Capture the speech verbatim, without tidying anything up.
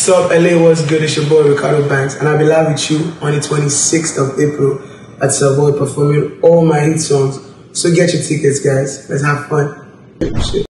What's up, L A? What's good? It's your boy Reekado Banks, and I'll be live with you on the twenty-sixth of April at Savoy performing all my hit songs. So get your tickets, guys. Let's have fun. Shit.